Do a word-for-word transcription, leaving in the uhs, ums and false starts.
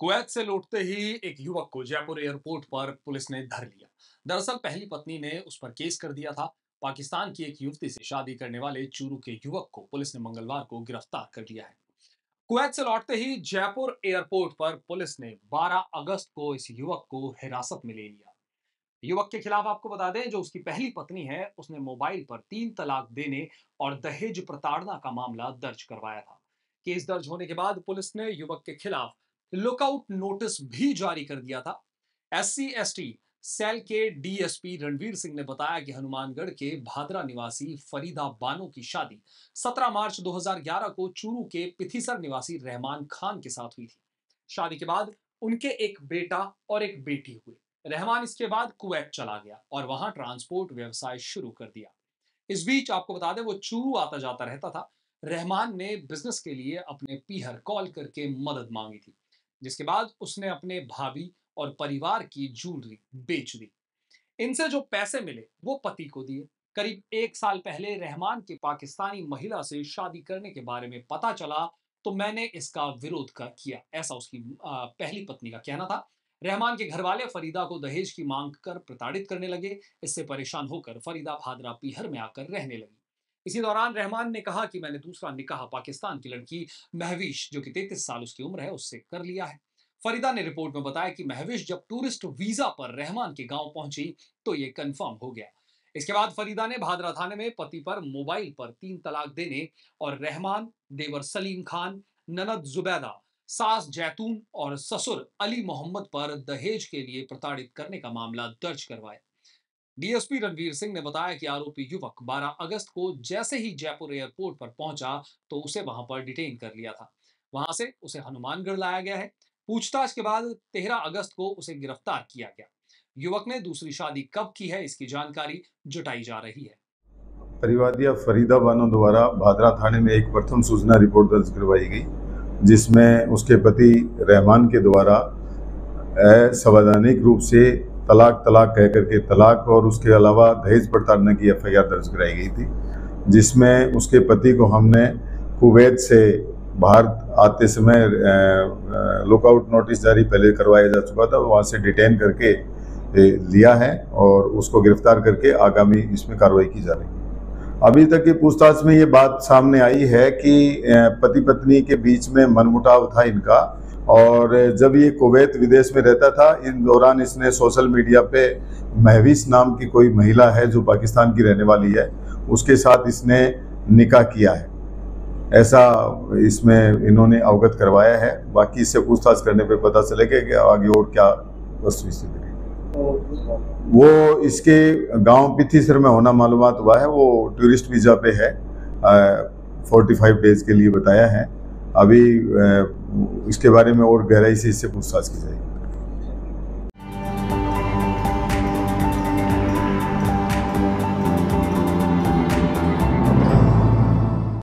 Kuwait से लौटते ही एक युवक को जयपुर एयरपोर्ट पर पुलिस ने धर लिया। दरअसल पहली पत्नी ने उस पर केस कर दिया था। पाकिस्तान की एक युवती से शादी करने वाले चूरू के युवक को पुलिस ने मंगलवार को गिरफ्तार कर लिया है। कुवैत से लौटते ही जयपुर एयरपोर्ट पर पुलिस ने बारह अगस्त को इस युवक को हिरासत में ले लिया। युवक के खिलाफ आपको बता दें, जो उसकी पहली पत्नी है, उसने मोबाइल पर तीन तलाक देने और दहेज प्रताड़ना का मामला दर्ज करवाया था। केस दर्ज होने के बाद पुलिस ने युवक के खिलाफ लुकआउट नोटिस भी जारी कर दिया था। एससी एसटी सेल के डीएसपी रणवीर सिंह ने बताया कि हनुमानगढ़ के भादरा निवासी फरीदा बानो की शादी सत्रह मार्च दो हज़ार ग्यारह को चूरू के पिथीसर निवासी रहमान खान के साथ हुई थी। शादी के बाद उनके एक बेटा और एक बेटी हुए। रहमान इसके बाद कुवैत चला गया और वहां ट्रांसपोर्ट व्यवसाय शुरू कर दिया। इस बीच आपको बता दें, वो चूरू आता जाता रहता था। रहमान ने बिजनेस के लिए अपने पीहर कॉल करके मदद मांगी थी, जिसके बाद उसने अपने भाभी और परिवार की ज्वेलरी बेच दी। इनसे जो पैसे मिले वो पति को दिए। करीब एक साल पहले रहमान के पाकिस्तानी महिला से शादी करने के बारे में पता चला तो मैंने इसका विरोध कर किया, ऐसा उसकी आ, पहली पत्नी का कहना था। रहमान के घर वाले फरीदा को दहेज की मांग कर प्रताड़ित करने लगे। इससे परेशान होकर फरीदा भादरा पीहर में आकर रहने लगी। इसी दौरान रहमान ने कहा कि मैंने दूसरा निकाह पाकिस्तान की लड़की महविश, जो कि तैंतीस साल उसकी उम्र है, उससे कर लिया है। फरीदा ने रिपोर्ट में बताया कि महविश जब टूरिस्ट वीजा पर रहमान के गांव पहुंची तो ये कंफर्म हो गया। इसके बाद फरीदा ने भादरा थाने में पति पर मोबाइल पर तीन तलाक देने और रहमान, देवर सलीम खान, ननद जुबैदा, सास जैतून और ससुर अली मोहम्मद पर दहेज के लिए प्रताड़ित करने का मामला दर्ज करवाया। डीएसपी रणवीर सिंह ने बताया कि आरोपी युवक बारह अगस्त को जैसे ही जयपुर एयरपोर्ट पर पहुंचा तो उसे वहां पर डिटेन कर लिया था। वहां से उसे हनुमानगढ़ लाया गया है। पूछताछ के बाद तेरह अगस्त को उसे गिरफ्तार किया गया। युवक ने दूसरी शादी कब की है, इसकी जानकारी जुटाई जा रही है। परिवादिया फरीदा बानो द्वारा भादरा थाने में एक प्रथम सूचना रिपोर्ट दर्ज करवाई गई, जिसमें उसके पति रहमान के द्वारा असंवैधानिक रूप से तलाक तलाक कह करके तलाक और उसके अलावा दहेज प्रताड़ना की एफ आई आर दर्ज कराई गई थी, जिसमें उसके पति को हमने कुवैत से भारत आते समय लुकआउट नोटिस जारी पहले करवाया जा चुका था, वहाँ से डिटेन करके लिया है और उसको गिरफ्तार करके आगामी इसमें कार्रवाई की जा रही है। अभी तक की पूछताछ में ये बात सामने आई है कि पति पत्नी के बीच में मनमुटाव था इनका, और जब ये कुवैत विदेश में रहता था, इन दौरान इसने सोशल मीडिया पे महविश नाम की कोई महिला है जो पाकिस्तान की रहने वाली है, उसके साथ इसने निकाह किया है, ऐसा इसमें इन्होंने अवगत करवाया है। बाकी इससे पूछताछ करने पे पता चलेगा कि आगे और क्या वस्तु स्थिति है। वो इसके गांव पिथीसर में होना मालूमात हुआ है। वो टूरिस्ट वीजा पे है, फोर्टी फाइव डेज के लिए बताया है। अभी आ, इसके बारे में और गहराई से इससे पूछताछ की जाएगी।